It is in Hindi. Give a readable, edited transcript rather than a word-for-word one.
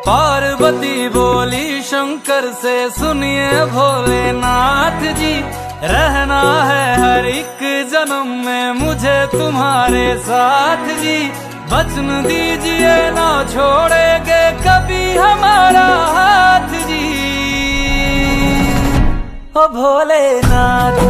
पार्वती बोली शंकर से, सुनिए भोलेनाथ जी, रहना है हर एक जन्म में मुझे तुम्हारे साथ जी। वचन दीजिए ना छोड़ेंगे कभी हमारा हाथ जी। ओ भोलेनाथ